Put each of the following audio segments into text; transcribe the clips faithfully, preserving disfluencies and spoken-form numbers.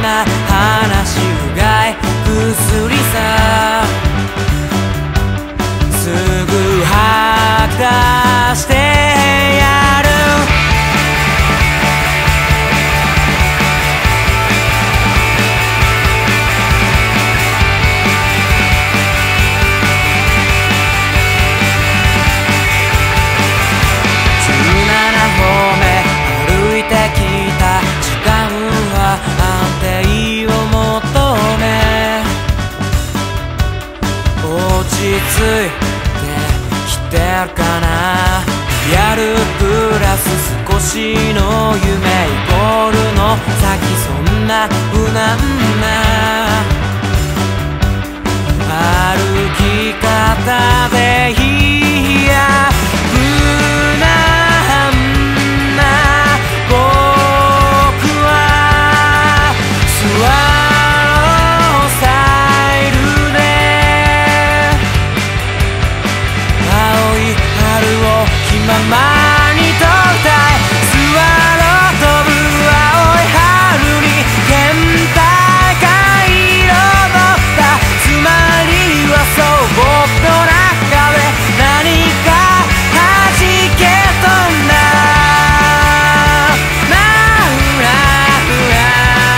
んな話うがい薬さ、すぐ吐き出してやる。じゅうななほうめ歩いてきた時間は安定を求め、落ち着いてきてるかな。リアルプラス少しの夢イコールの先、そんな無難な歩き方でいいや。無難な僕はスワロースタイルで青い春を気ままに飛びたい。スワロー飛ぶ青い春に県大会彩った。つまりはそう僕の中で何か弾け飛んだ。なうらうら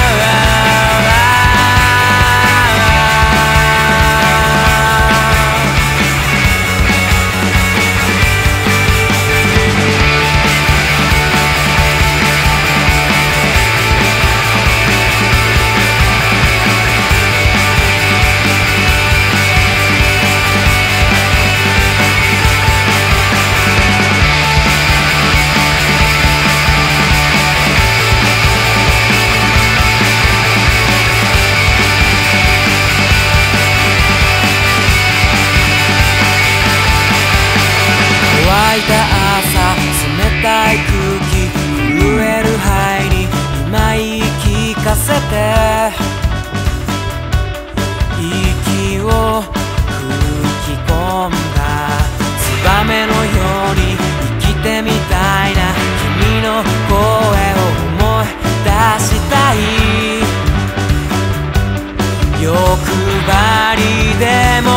乾いた朝、冷たい空気、震える肺に今言い聞かせて、息を吹き込んだ。ツバメのように生きてみたいな。君の声を思い出したい。欲張りでも